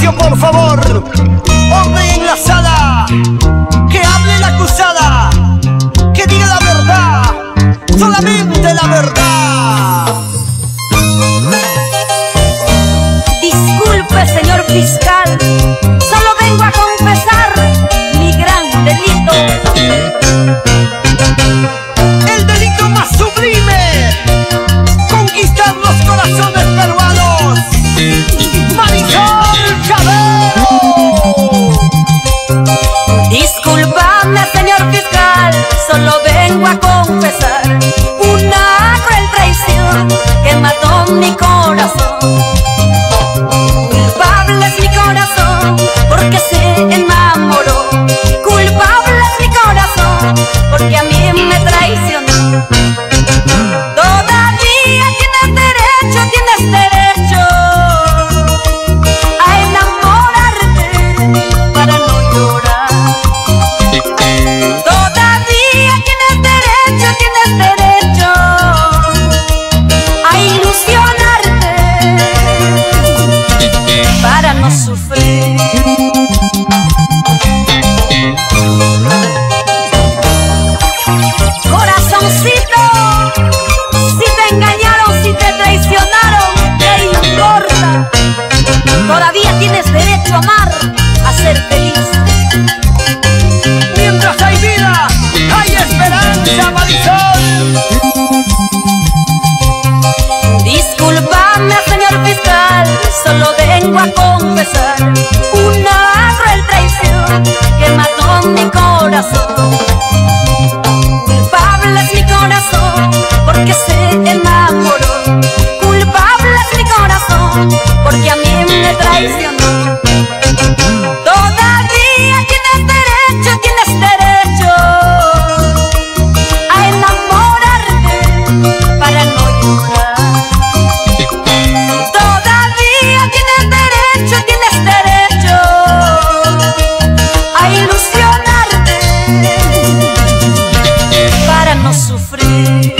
silencio, por favor. Orden en la sala. Que hable la acusada. Que diga la verdad. Solamente la verdad. Disculpe, señor fiscal, solo vengo a confesar mi gran delito. El delito más sublime: conquistar los corazones peruanos. Marisol Cabero. Disculpame, señor fiscal, solo vengo a confesar una cruel traición que mató mi corazón. Culpable es mi corazón porque se enamoró. Culpable es mi corazón porque a mí me traicionó. Todavía tienes derecho a enamorarte para no llorar. Todavía tienes derecho a ilusionarte para no sufrir. Corazoncito, si te engañaron, si te traicionaron, ¿qué importa? Todavía tienes derecho a amar, a ser feliz. Mientras hay vida, hay esperanza, Marisol. Disculpame, señor fiscal, solo vengo a confesar una cruel traición que mató mi corazón. Culpable es mi corazón porque se enamoró. Culpable es mi corazón porque a mí me traicionó. Todavía tienes derecho a enamorarte para no llorar. Todavía tienes derecho a ilusionarte para no sufrir.